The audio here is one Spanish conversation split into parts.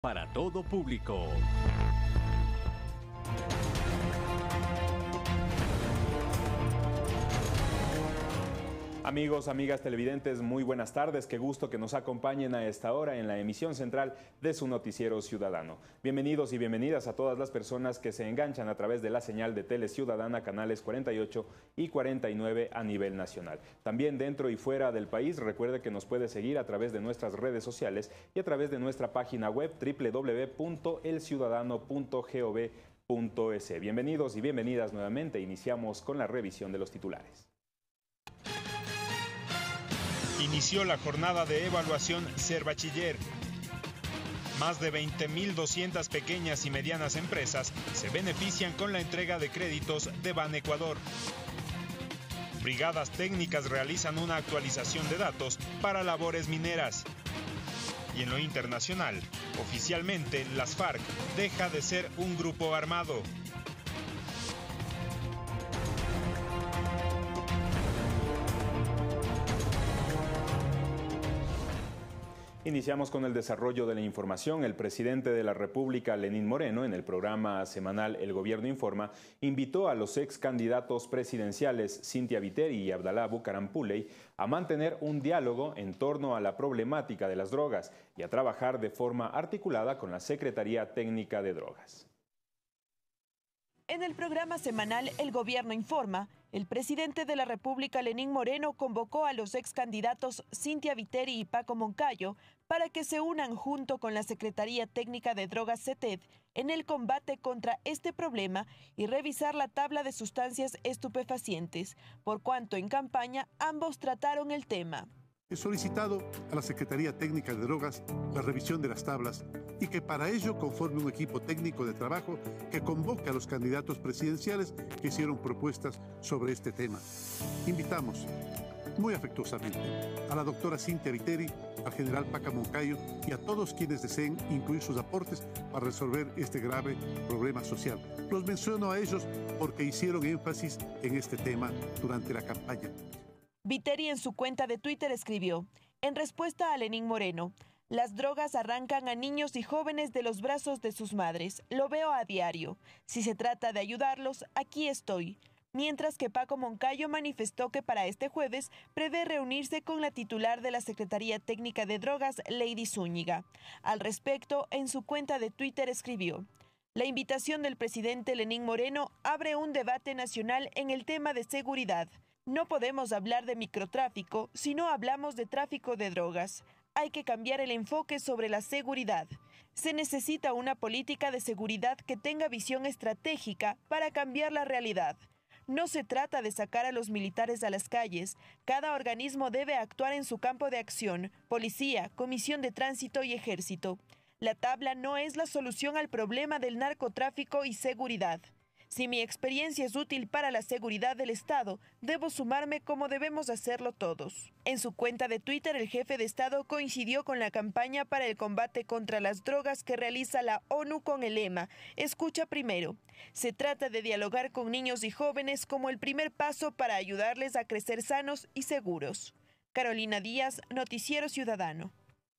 Para todo público. Amigos, amigas televidentes, muy buenas tardes. Qué gusto que nos acompañen a esta hora en la emisión central de su noticiero ciudadano. Bienvenidos y bienvenidas a todas las personas que se enganchan a través de la señal de Tele Ciudadana, canales 48 y 49 a nivel nacional. También dentro y fuera del país, recuerde que nos puede seguir a través de nuestras redes sociales y a través de nuestra página web www.elciudadano.gov.es. Bienvenidos y bienvenidas nuevamente. Iniciamos con la revisión de los titulares. Inició la jornada de evaluación Ser Bachiller. Más de 20.200 pequeñas y medianas empresas se benefician con la entrega de créditos de Ban Ecuador. Brigadas técnicas realizan una actualización de datos para labores mineras. Y en lo internacional, oficialmente las FARC deja de ser un grupo armado. Iniciamos con el desarrollo de la información. El presidente de la República, Lenín Moreno, en el programa semanal El Gobierno Informa, invitó a los ex candidatos presidenciales Cynthia Viteri y Abdalá Bucaram Puley a mantener un diálogo en torno a la problemática de las drogas y a trabajar de forma articulada con la Secretaría Técnica de Drogas. En el programa semanal El Gobierno Informa, el presidente de la República, Lenín Moreno, convocó a los ex candidatos Cynthia Viteri y Paco Moncayo para que se unan junto con la Secretaría Técnica de Drogas CETED en el combate contra este problema y revisar la tabla de sustancias estupefacientes, por cuanto en campaña ambos trataron el tema. He solicitado a la Secretaría Técnica de Drogas la revisión de las tablas y que para ello conforme un equipo técnico de trabajo que convoque a los candidatos presidenciales que hicieron propuestas sobre este tema. Invitamos muy afectuosamente a la doctora Cynthia Viteri, al general Paco Moncayo y a todos quienes deseen incluir sus aportes para resolver este grave problema social. Los menciono a ellos porque hicieron énfasis en este tema durante la campaña. Viteri en su cuenta de Twitter escribió, en respuesta a Lenín Moreno, las drogas arrancan a niños y jóvenes de los brazos de sus madres. Lo veo a diario. Si se trata de ayudarlos, aquí estoy. Mientras que Paco Moncayo manifestó que para este jueves prevé reunirse con la titular de la Secretaría Técnica de Drogas, Lady Zúñiga. Al respecto, en su cuenta de Twitter escribió, la invitación del presidente Lenín Moreno abre un debate nacional en el tema de seguridad. No podemos hablar de microtráfico si no hablamos de tráfico de drogas. Hay que cambiar el enfoque sobre la seguridad. Se necesita una política de seguridad que tenga visión estratégica para cambiar la realidad. No se trata de sacar a los militares a las calles. Cada organismo debe actuar en su campo de acción, policía, comisión de tránsito y ejército. La tabla no es la solución al problema del narcotráfico y seguridad. Si mi experiencia es útil para la seguridad del Estado, debo sumarme como debemos hacerlo todos. En su cuenta de Twitter, el jefe de Estado coincidió con la campaña para el combate contra las drogas que realiza la ONU con el lema Escucha primero. Se trata de dialogar con niños y jóvenes como el primer paso para ayudarles a crecer sanos y seguros. Carolina Díaz, Noticiero Ciudadano.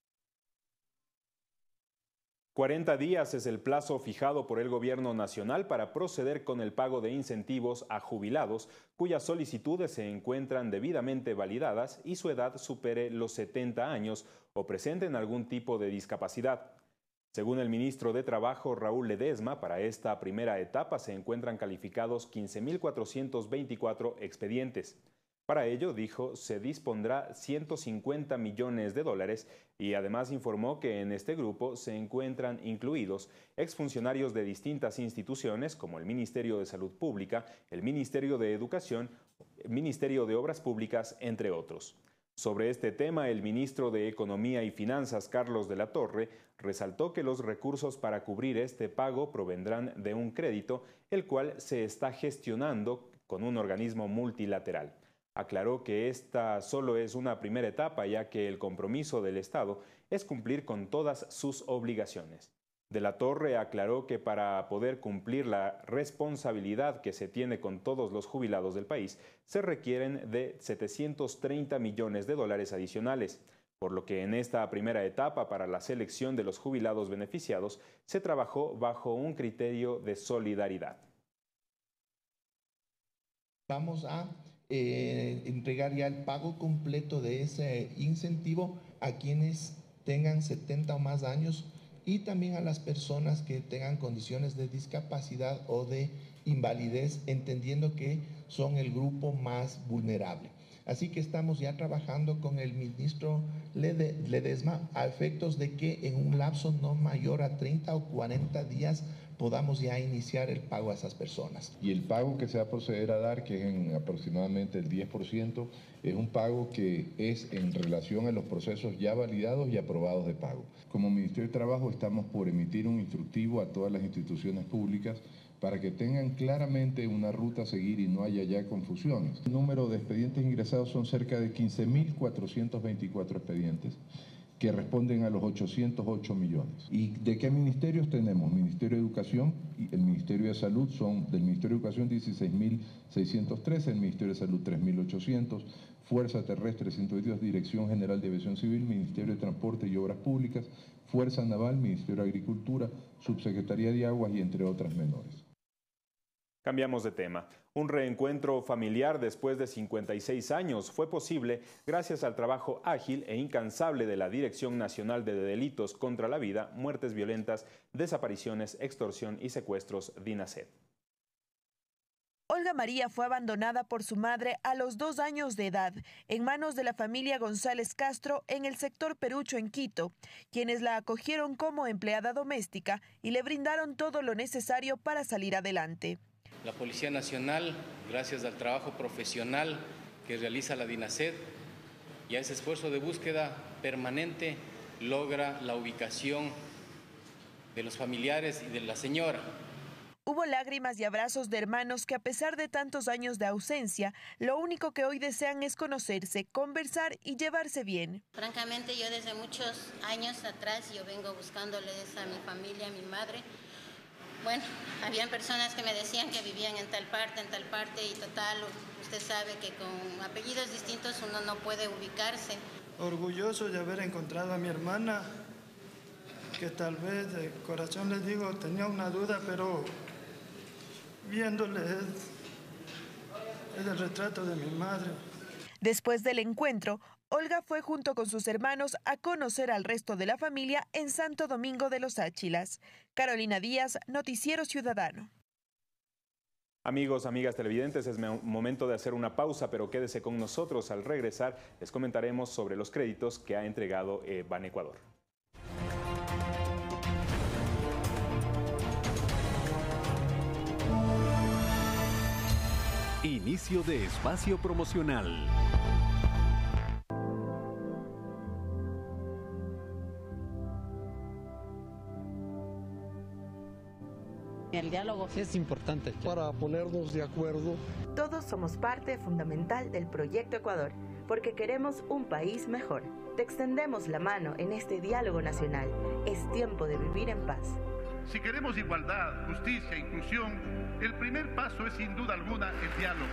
40 días es el plazo fijado por el Gobierno Nacional para proceder con el pago de incentivos a jubilados cuyas solicitudes se encuentran debidamente validadas y su edad supere los 70 años o presenten algún tipo de discapacidad. Según el ministro de Trabajo, Raúl Ledesma, para esta primera etapa se encuentran calificados 15.424 expedientes. Para ello, dijo, se dispondrá 150 millones de dólares y además informó que en este grupo se encuentran incluidos exfuncionarios de distintas instituciones como el Ministerio de Salud Pública, el Ministerio de Educación, el Ministerio de Obras Públicas, entre otros. Sobre este tema, el ministro de Economía y Finanzas, Carlos de la Torre, resaltó que los recursos para cubrir este pago provendrán de un crédito, el cual se está gestionando con un organismo multilateral. Aclaró que esta solo es una primera etapa, ya que el compromiso del Estado es cumplir con todas sus obligaciones. De la Torre aclaró que para poder cumplir la responsabilidad que se tiene con todos los jubilados del país, se requieren de 730 millones de dólares adicionales. por lo que en esta primera etapa para la selección de los jubilados beneficiados se trabajó bajo un criterio de solidaridad. Vamos a entregar ya el pago completo de ese incentivo a quienes tengan 70 o más años y también a las personas que tengan condiciones de discapacidad o de invalidez, entendiendo que son el grupo más vulnerable. Así que estamos ya trabajando con el ministro Ledesma a efectos de que en un lapso no mayor a 30 o 40 días podamos ya iniciar el pago a esas personas. Y el pago que se va a proceder a dar, que es en aproximadamente el 10%, es un pago que es en relación a los procesos ya validados y aprobados de pago. Como Ministerio de Trabajo estamos por emitir un instructivo a todas las instituciones públicas para que tengan claramente una ruta a seguir y no haya ya confusiones. El número de expedientes ingresados son cerca de 15.424 expedientes que responden a los 808 millones. ¿Y de qué ministerios tenemos? Ministerio de Educación y el Ministerio de Salud son del Ministerio de Educación 16.613, el Ministerio de Salud 3.800, Fuerza Terrestre 122, Dirección General de Aviación Civil, Ministerio de Transporte y Obras Públicas, Fuerza Naval, Ministerio de Agricultura, Subsecretaría de Aguas y entre otras menores. Cambiamos de tema. Un reencuentro familiar después de 56 años fue posible gracias al trabajo ágil e incansable de la Dirección Nacional de Delitos contra la Vida, Muertes Violentas, Desapariciones, Extorsión y Secuestros, DINASED. Olga María fue abandonada por su madre a los 2 años de edad en manos de la familia González Castro en el sector Perucho en Quito, quienes la acogieron como empleada doméstica y le brindaron todo lo necesario para salir adelante. La Policía Nacional, gracias al trabajo profesional que realiza la DINASED y a ese esfuerzo de búsqueda permanente, logra la ubicación de los familiares y de la señora. Hubo lágrimas y abrazos de hermanos que, a pesar de tantos años de ausencia, lo único que hoy desean es conocerse, conversar y llevarse bien. Francamente, yo desde muchos años atrás yo vengo buscándoles a mi familia, a mi madre. Bueno, habían personas que me decían que vivían en tal parte y total, usted sabe que con apellidos distintos uno no puede ubicarse. Orgulloso de haber encontrado a mi hermana, que tal vez de corazón les digo, tenía una duda, pero viéndole es el retrato de mi madre. Después del encuentro, Olga fue junto con sus hermanos a conocer al resto de la familia en Santo Domingo de los Áchilas. Carolina Díaz, Noticiero Ciudadano. Amigos, amigas televidentes, es momento de hacer una pausa, pero quédese con nosotros. Al regresar, les comentaremos sobre los créditos que ha entregado Banecuador. Inicio de espacio promocional. El diálogo es importante para ponernos de acuerdo. Todos somos parte fundamental del Proyecto Ecuador, porque queremos un país mejor. Te extendemos la mano en este diálogo nacional. Es tiempo de vivir en paz. Si queremos igualdad, justicia e inclusión, el primer paso es sin duda alguna el diálogo.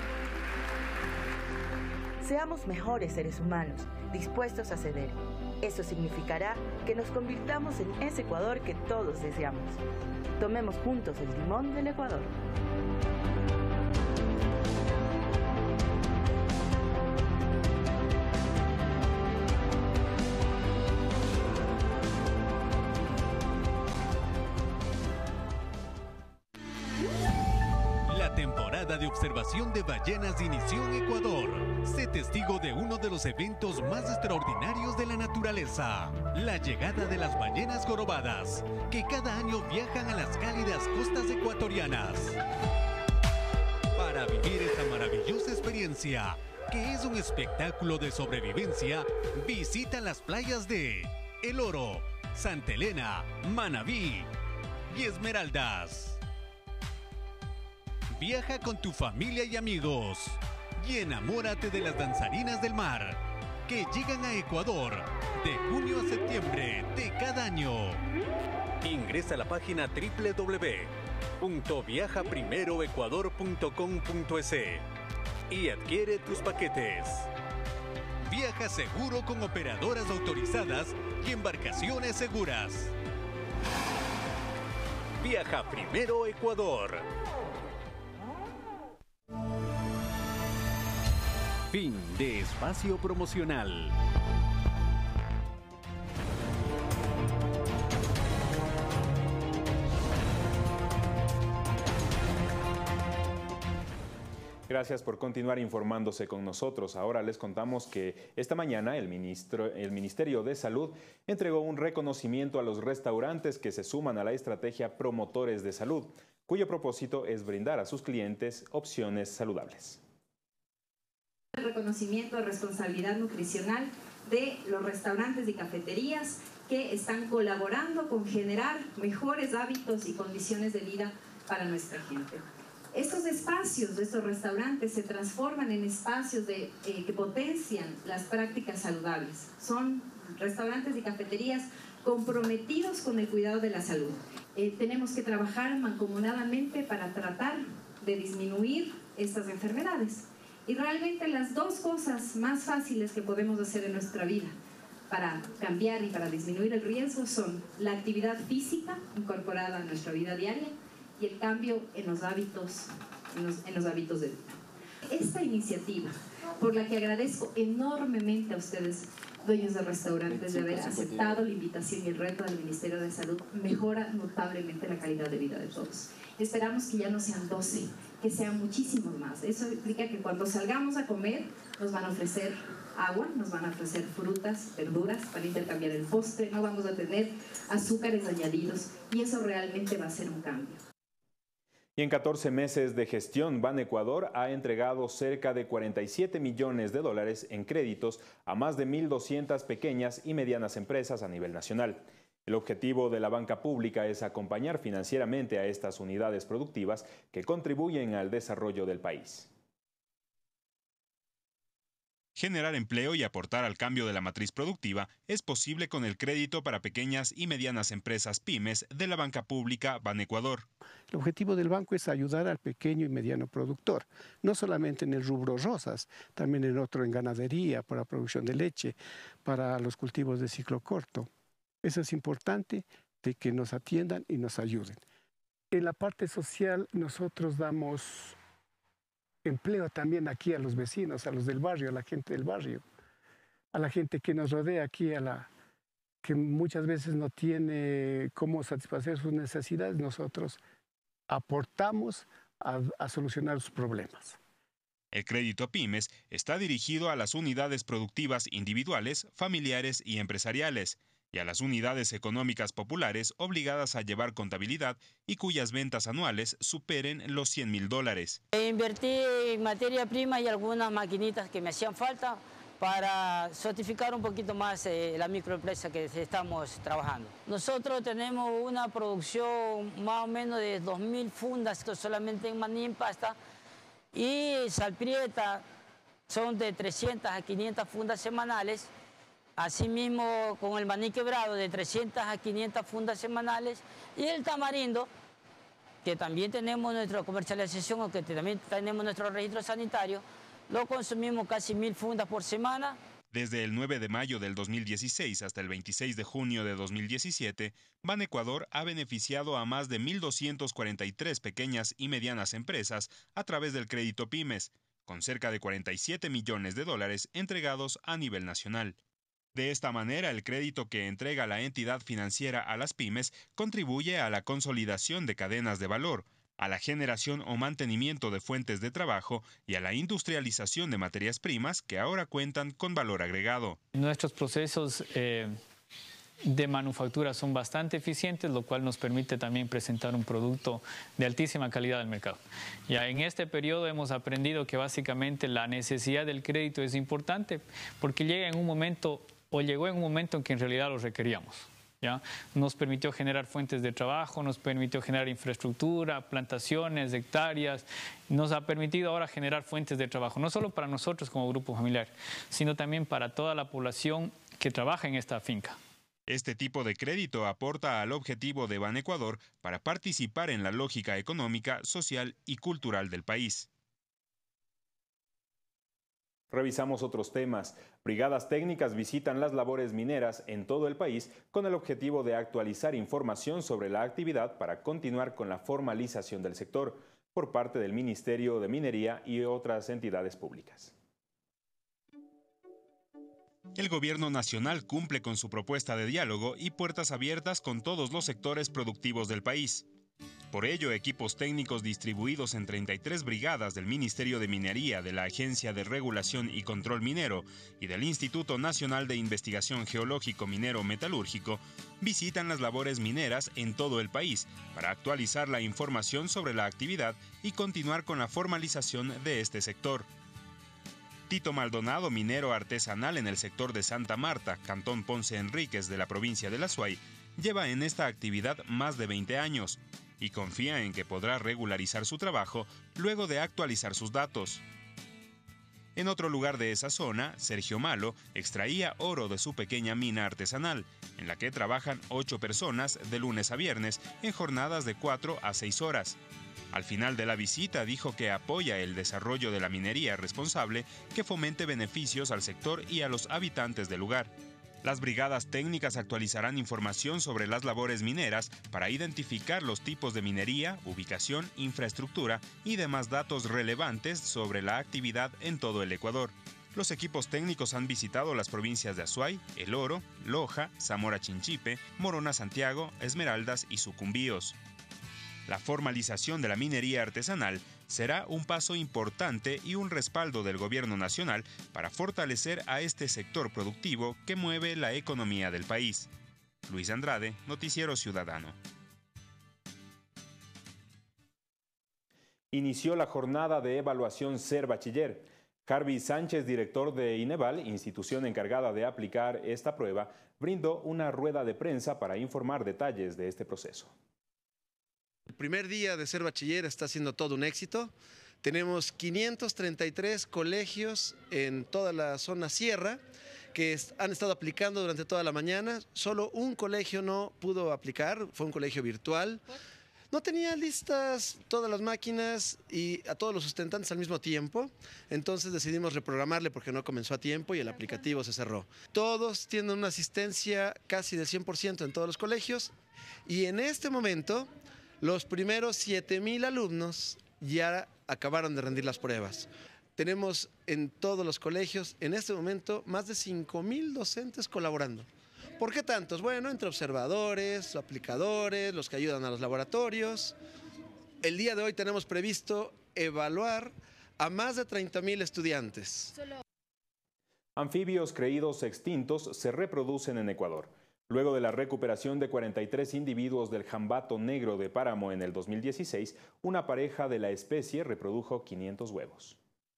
Seamos mejores seres humanos, dispuestos a ceder. Eso significará que nos convirtamos en ese Ecuador que todos deseamos. Tomemos juntos el timón del Ecuador. La temporada de observación de ballenas inició en Ecuador. Sé testigo de uno de los eventos más extraordinarios de la naturaleza, la llegada de las ballenas jorobadas, que cada año viajan a las cálidas costas ecuatorianas. Para vivir esta maravillosa experiencia, que es un espectáculo de sobrevivencia, visita las playas de El Oro, Santa Elena, Manabí y Esmeraldas. Viaja con tu familia y amigos y enamórate de las danzarinas del mar que llegan a Ecuador de junio a septiembre de cada año. Ingresa a la página www.viajaprimeroecuador.com.es y adquiere tus paquetes. Viaja seguro con operadoras autorizadas y embarcaciones seguras. Viaja Primero Ecuador. Fin de espacio promocional. Gracias por continuar informándose con nosotros. Ahora les contamos que esta mañana el Ministerio de Salud entregó un reconocimiento a los restaurantes que se suman a la estrategia Promotores de Salud, cuyo propósito es brindar a sus clientes opciones saludables. El reconocimiento de responsabilidad nutricional de los restaurantes y cafeterías que están colaborando con generar mejores hábitos y condiciones de vida para nuestra gente. Estos espacios de estos restaurantes se transforman en espacios que potencian las prácticas saludables. Son restaurantes y cafeterías comprometidos con el cuidado de la salud. Tenemos que trabajar mancomunadamente para tratar de disminuir estas enfermedades. Y realmente las dos cosas más fáciles que podemos hacer en nuestra vida para cambiar y para disminuir el riesgo son la actividad física incorporada a nuestra vida diaria y el cambio en los hábitos de vida. Esta iniciativa, por la que agradezco enormemente a ustedes, dueños de restaurantes, de haber aceptado la invitación y el reto del Ministerio de Salud, mejora notablemente la calidad de vida de todos. Esperamos que ya no sean 12, que sean muchísimos más. Eso implica que cuando salgamos a comer nos van a ofrecer agua, nos van a ofrecer frutas, verduras para intercambiar el postre, no vamos a tener azúcares añadidos y eso realmente va a ser un cambio. Y en 14 meses de gestión, Banecuador ha entregado cerca de 47 millones de dólares en créditos a más de 1.200 pequeñas y medianas empresas a nivel nacional. El objetivo de la banca pública es acompañar financieramente a estas unidades productivas que contribuyen al desarrollo del país. Generar empleo y aportar al cambio de la matriz productiva es posible con el crédito para pequeñas y medianas empresas pymes de la banca pública Banecuador. El objetivo del banco es ayudar al pequeño y mediano productor, no solamente en el rubro rosas, también en otro en ganadería, para la producción de leche, para los cultivos de ciclo corto. Eso es importante, de que nos atiendan y nos ayuden. En la parte social nosotros damos empleo también aquí a los vecinos, a los del barrio, a la gente del barrio, a la gente que nos rodea aquí, que muchas veces no tiene cómo satisfacer sus necesidades, nosotros aportamos a solucionar sus problemas. El crédito pymes está dirigido a las unidades productivas individuales, familiares y empresariales, y a las unidades económicas populares obligadas a llevar contabilidad y cuyas ventas anuales superen los $100.000. Invertí en materia prima y algunas maquinitas que me hacían falta para certificar un poquito más la microempresa que estamos trabajando. Nosotros tenemos una producción más o menos de 2.000 fundas, esto solamente en maní en pasta, y salprieta son de 300 a 500 fundas semanales. Asimismo, con el maní quebrado de 300 a 500 fundas semanales y el tamarindo, que también tenemos nuestra comercialización o que también tenemos nuestro registro sanitario, lo consumimos casi 1.000 fundas por semana. Desde el 9 de mayo del 2016 hasta el 26 de junio de 2017, Banecuador ha beneficiado a más de 1.243 pequeñas y medianas empresas a través del crédito pymes, con cerca de 47 millones de dólares entregados a nivel nacional. De esta manera, el crédito que entrega la entidad financiera a las pymes contribuye a la consolidación de cadenas de valor, a la generación o mantenimiento de fuentes de trabajo y a la industrialización de materias primas que ahora cuentan con valor agregado. Nuestros procesos de manufactura son bastante eficientes, lo cual nos permite también presentar un producto de altísima calidad al mercado. Ya en este periodo hemos aprendido que básicamente la necesidad del crédito es importante porque llegó en un momento en que en realidad lo requeríamos. ¿Ya? Nos permitió generar fuentes de trabajo, nos permitió generar infraestructura, plantaciones, hectáreas, nos ha permitido ahora generar fuentes de trabajo, no solo para nosotros como grupo familiar, sino también para toda la población que trabaja en esta finca. Este tipo de crédito aporta al objetivo de Banecuador para participar en la lógica económica, social y cultural del país. Revisamos otros temas. Brigadas técnicas visitan las labores mineras en todo el país con el objetivo de actualizar información sobre la actividad para continuar con la formalización del sector por parte del Ministerio de Minería y otras entidades públicas. El gobierno nacional cumple con su propuesta de diálogo y puertas abiertas con todos los sectores productivos del país. Por ello, equipos técnicos distribuidos en 33 brigadas del Ministerio de Minería, de la Agencia de Regulación y Control Minero y del Instituto Nacional de Investigación Geológico Minero Metalúrgico visitan las labores mineras en todo el país para actualizar la información sobre la actividad y continuar con la formalización de este sector. Tito Maldonado, minero artesanal en el sector de Santa Marta, Cantón Ponce Enríquez de la provincia de La Suay, lleva en esta actividad más de 20 años y confía en que podrá regularizar su trabajo luego de actualizar sus datos. En otro lugar de esa zona, Sergio Malo extraía oro de su pequeña mina artesanal, en la que trabajan 8 personas de lunes a viernes en jornadas de 4 a 6 horas. Al final de la visita dijo que apoya el desarrollo de la minería responsable que fomente beneficios al sector y a los habitantes del lugar. Las brigadas técnicas actualizarán información sobre las labores mineras para identificar los tipos de minería, ubicación, infraestructura y demás datos relevantes sobre la actividad en todo el Ecuador. Los equipos técnicos han visitado las provincias de Azuay, El Oro, Loja, Zamora Chinchipe, Morona Santiago, Esmeraldas y Sucumbíos. La formalización de la minería artesanal será un paso importante y un respaldo del gobierno nacional para fortalecer a este sector productivo que mueve la economía del país. Luis Andrade, Noticiero Ciudadano. Inició la jornada de evaluación Ser Bachiller. Harvey Sánchez, director de INEVAL, institución encargada de aplicar esta prueba, brindó una rueda de prensa para informar detalles de este proceso. El primer día de Ser Bachiller está siendo todo un éxito. Tenemos 533 colegios en toda la zona sierra que han estado aplicando durante toda la mañana. Solo un colegio no pudo aplicar, fue un colegio virtual. No tenía listas todas las máquinas y a todos los sustentantes al mismo tiempo, entonces decidimos reprogramarle porque no comenzó a tiempo y el aplicativo se cerró. Todos tienen una asistencia casi del 100% en todos los colegios y en este momento los primeros 7,000 alumnos ya acabaron de rendir las pruebas. Tenemos en todos los colegios, en este momento, más de 5,000 docentes colaborando. ¿Por qué tantos? Bueno, entre observadores, aplicadores, los que ayudan a los laboratorios. El día de hoy tenemos previsto evaluar a más de 30,000 estudiantes. Anfibios creídos extintos se reproducen en Ecuador. Luego de la recuperación de 43 individuos del jambato negro de Páramo en el 2016, una pareja de la especie reprodujo 500 huevos.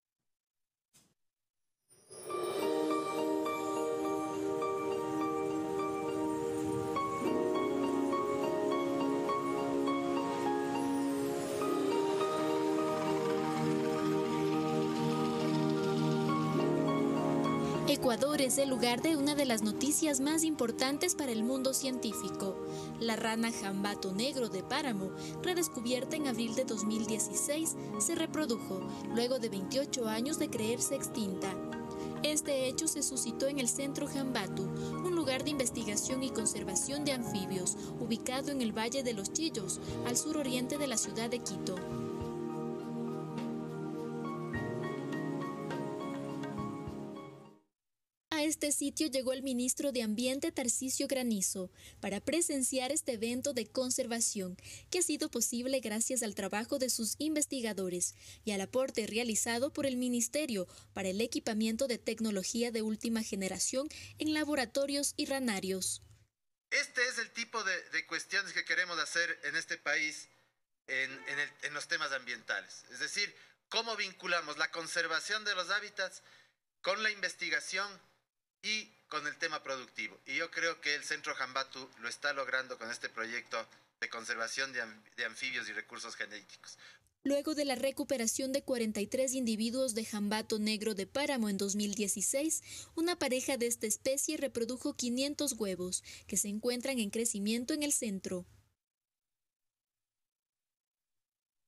Ecuador es el lugar de una de las noticias más importantes para el mundo científico. La rana jambato negro de Páramo, redescubierta en abril de 2016, se reprodujo luego de 28 años de creerse extinta. Este hecho se suscitó en el Centro Jambatu, un lugar de investigación y conservación de anfibios, ubicado en el Valle de los Chillos, al suroriente de la ciudad de Quito. A este sitio llegó el ministro de Ambiente Tarcisio Granizo para presenciar este evento de conservación que ha sido posible gracias al trabajo de sus investigadores y al aporte realizado por el Ministerio para el equipamiento de tecnología de última generación en laboratorios y ranarios. Este es el tipo de cuestiones que queremos hacer en este país en los temas ambientales. Es decir, cómo vinculamos la conservación de los hábitats con la investigación y con el tema productivo. Y yo creo que el Centro Jambatu lo está logrando con este proyecto de conservación de anfibios y recursos genéticos. Luego de la recuperación de 43 individuos de jambato negro de Páramo en 2016, una pareja de esta especie reprodujo 500 huevos, que se encuentran en crecimiento en el centro.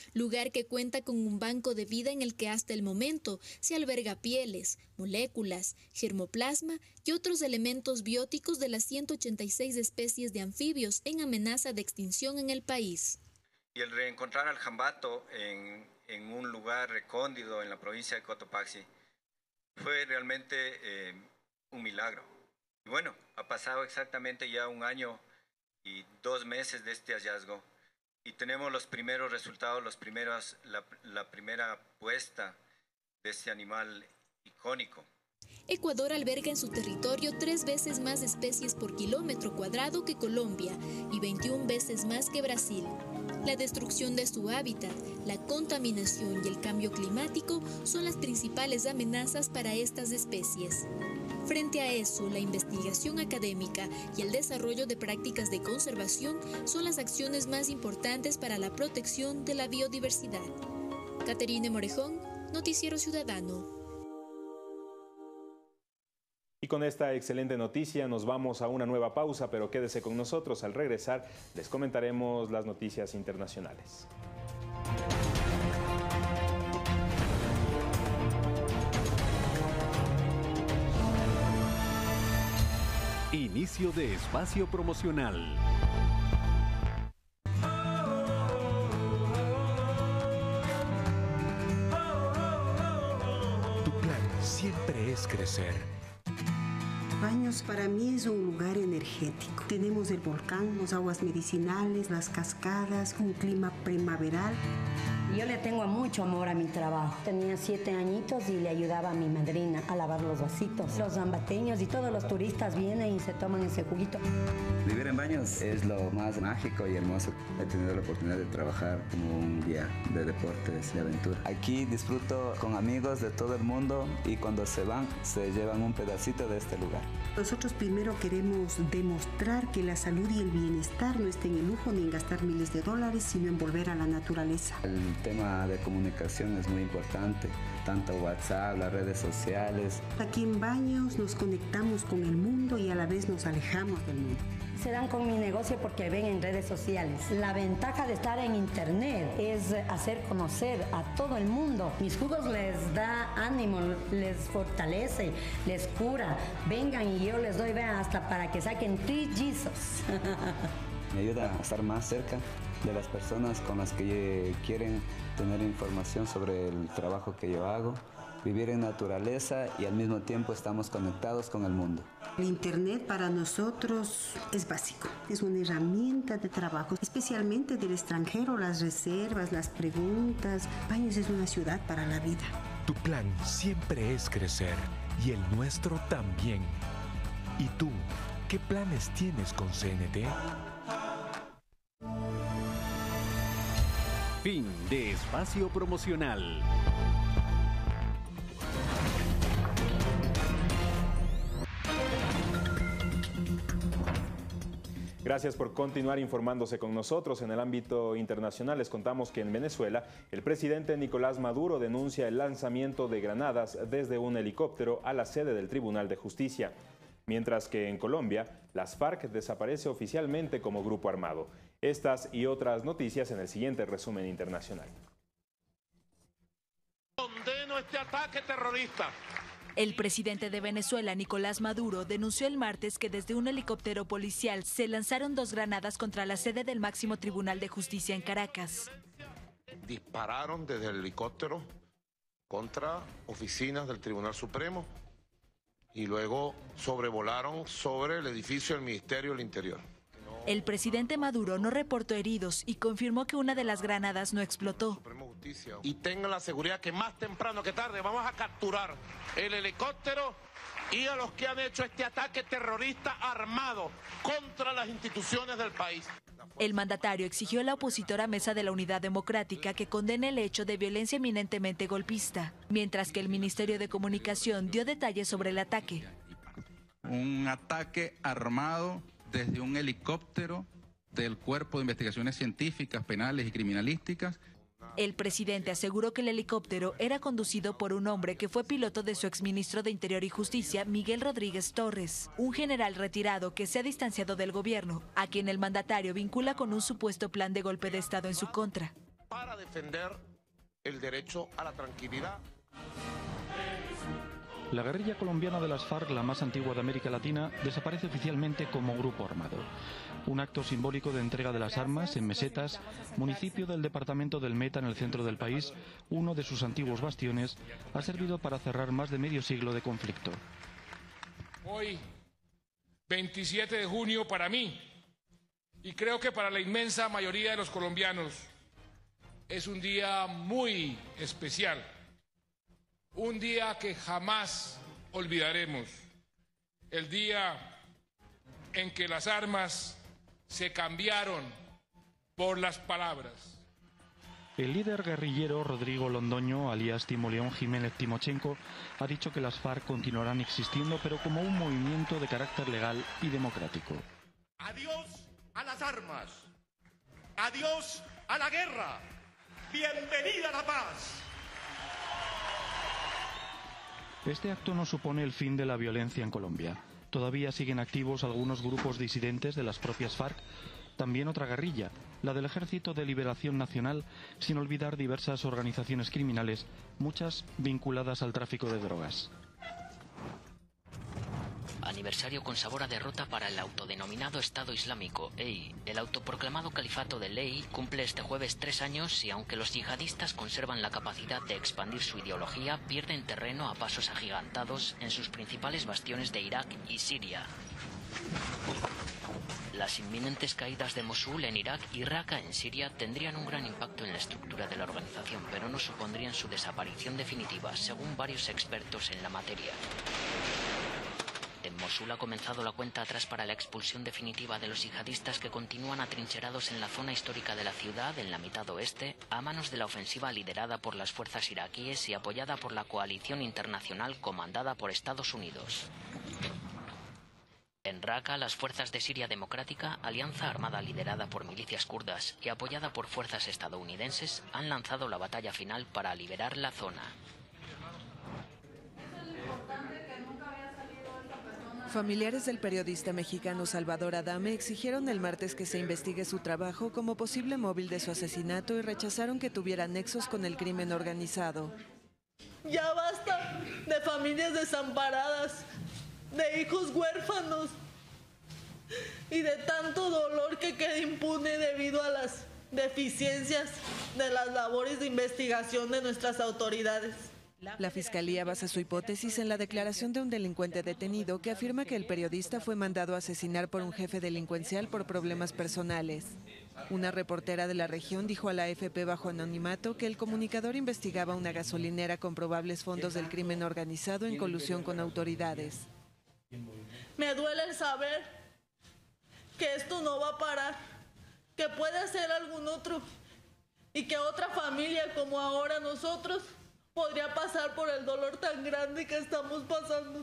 lugar que cuenta con un banco de vida en el que hasta el momento se alberga pieles, moléculas, germoplasma y otros elementos bióticos de las 186 especies de anfibios en amenaza de extinción en el país. Y el reencontrar al jambato en un lugar recóndito en la provincia de Cotopaxi fue realmente un milagro. Y bueno, ha pasado exactamente ya 1 año y 2 meses de este hallazgo y tenemos los primeros resultados, la primera puesta de este animal icónico. Ecuador alberga en su territorio 3 veces más especies por kilómetro cuadrado que Colombia y 21 veces más que Brasil. La destrucción de su hábitat, la contaminación y el cambio climático son las principales amenazas para estas especies. Frente a eso, la investigación académica y el desarrollo de prácticas de conservación son las acciones más importantes para la protección de la biodiversidad. Caterine Morejón, Noticiero Ciudadano. Y con esta excelente noticia nos vamos a una nueva pausa, pero quédese con nosotros. Al regresar les comentaremos las noticias internacionales. Inicio de espacio promocional. Tu plan siempre es crecer. Baños para mí es un lugar energético. Tenemos el volcán, las aguas medicinales, las cascadas, un clima primaveral. Yo le tengo mucho amor a mi trabajo. Tenía 7 añitos y le ayudaba a mi madrina a lavar los vasitos. Los zambateños y todos los turistas vienen y se toman ese juguito. Vivir en Baños es lo más mágico y hermoso. He tenido la oportunidad de trabajar como un guía de deportes de aventura. Aquí disfruto con amigos de todo el mundo y cuando se van, se llevan un pedacito de este lugar. Nosotros primero queremos demostrar que la salud y el bienestar no está en el lujo ni en gastar miles de dólares, sino en volver a la naturaleza. El tema de comunicación es muy importante, tanto WhatsApp, las redes sociales. Aquí en Baños nos conectamos con el mundo y a la vez nos alejamos del mundo. Se dan con mi negocio porque ven en redes sociales. La ventaja de estar en internet es hacer conocer a todo el mundo. Mis jugos les da ánimo, les fortalece, les cura. Vengan y yo les doy, vean, hasta para que saquen trillizos. Me ayuda a estar más cerca de las personas con las que quieren tener información sobre el trabajo que yo hago, vivir en naturaleza y al mismo tiempo estamos conectados con el mundo. El internet para nosotros es básico, es una herramienta de trabajo, especialmente del extranjero, las reservas, las preguntas. Baños es una ciudad para la vida. Tu plan siempre es crecer y el nuestro también. ¿Y tú, qué planes tienes con CNT? Fin de espacio promocional. Gracias por continuar informándose con nosotros. En el ámbito internacional les contamos que en Venezuela el presidente Nicolás Maduro denuncia el lanzamiento de granadas desde un helicóptero a la sede del Tribunal de Justicia. Mientras que en Colombia, las FARC desaparece oficialmente como grupo armado. Estas y otras noticias en el siguiente resumen internacional. Condeno este ataque terrorista. El presidente de Venezuela, Nicolás Maduro, denunció el martes que desde un helicóptero policial se lanzaron 2 granadas contra la sede del máximo Tribunal de Justicia en Caracas. Dispararon desde el helicóptero contra oficinas del Tribunal Supremo y luego sobrevolaron sobre el edificio del Ministerio del Interior. El presidente Maduro no reportó heridos y confirmó que una de las granadas no explotó. Y tengan la seguridad que más temprano que tarde vamos a capturar el helicóptero y a los que han hecho este ataque terrorista armado contra las instituciones del país. El mandatario exigió a la opositora Mesa de la Unidad Democrática que condene el hecho de violencia eminentemente golpista, mientras que el Ministerio de Comunicación dio detalles sobre el ataque. Un ataque armado desde un helicóptero del Cuerpo de Investigaciones Científicas, Penales y Criminalísticas. El presidente aseguró que el helicóptero era conducido por un hombre que fue piloto de su exministro de Interior y Justicia, Miguel Rodríguez Torres, un general retirado que se ha distanciado del gobierno, a quien el mandatario vincula con un supuesto plan de golpe de Estado en su contra. para defender el derecho a la tranquilidad. La guerrilla colombiana de las FARC, la más antigua de América Latina, desaparece oficialmente como grupo armado. Un acto simbólico de entrega de las armas en Mesetas, municipio del departamento del Meta en el centro del país, uno de sus antiguos bastiones, ha servido para cerrar más de medio siglo de conflicto. Hoy, 27 de junio, para mí, y creo que para la inmensa mayoría de los colombianos, es un día muy especial. Un día que jamás olvidaremos, el día en que las armas se cambiaron por las palabras. El líder guerrillero Rodrigo Londoño, alias Timoleón Jiménez Timochenko, ha dicho que las FARC continuarán existiendo, pero como un movimiento de carácter legal y democrático. Adiós a las armas, adiós a la guerra, bienvenida a la paz. Este acto no supone el fin de la violencia en Colombia. Todavía siguen activos algunos grupos disidentes de las propias FARC, también otra guerrilla, la del Ejército de Liberación Nacional, sin olvidar diversas organizaciones criminales, muchas vinculadas al tráfico de drogas. Aniversario con sabor a derrota para el autodenominado Estado Islámico, EI. El autoproclamado Califato del EI cumple este jueves 3 años y aunque los yihadistas conservan la capacidad de expandir su ideología, pierden terreno a pasos agigantados en sus principales bastiones de Irak y Siria. Las inminentes caídas de Mosul en Irak y Raqqa en Siria tendrían un gran impacto en la estructura de la organización, pero no supondrían su desaparición definitiva, según varios expertos en la materia. En Mosul ha comenzado la cuenta atrás para la expulsión definitiva de los yihadistas que continúan atrincherados en la zona histórica de la ciudad, en la mitad oeste, a manos de la ofensiva liderada por las fuerzas iraquíes y apoyada por la coalición internacional comandada por Estados Unidos. En Raqqa, las fuerzas de Siria Democrática, alianza armada liderada por milicias kurdas y apoyada por fuerzas estadounidenses, han lanzado la batalla final para liberar la zona. Familiares del periodista mexicano Salvador Adame exigieron el martes que se investigue su trabajo como posible móvil de su asesinato y rechazaron que tuviera nexos con el crimen organizado. Ya basta de familias desamparadas, de hijos huérfanos y de tanto dolor que queda impune debido a las deficiencias de las labores de investigación de nuestras autoridades. La Fiscalía basa su hipótesis en la declaración de un delincuente detenido que afirma que el periodista fue mandado a asesinar por un jefe delincuencial por problemas personales. Una reportera de la región dijo a la AFP bajo anonimato que el comunicador investigaba una gasolinera con probables fondos del crimen organizado en colusión con autoridades. Me duele el saber que esto no va a parar, que puede ser algún otro y que otra familia como ahora nosotros podría pasar por el dolor tan grande que estamos pasando.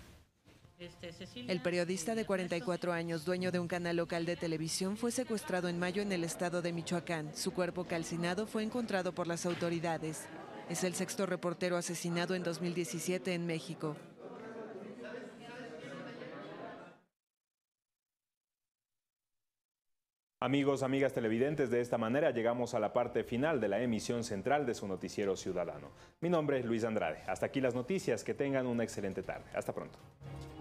El periodista de 44 años, dueño de un canal local de televisión, fue secuestrado en mayo en el estado de Michoacán. Su cuerpo calcinado fue encontrado por las autoridades. Es el sexto reportero asesinado en 2017 en México. Amigos, amigas televidentes, de esta manera llegamos a la parte final de la emisión central de su noticiero ciudadano. Mi nombre es Luis Andrade. Hasta aquí las noticias. Que tengan una excelente tarde. Hasta pronto.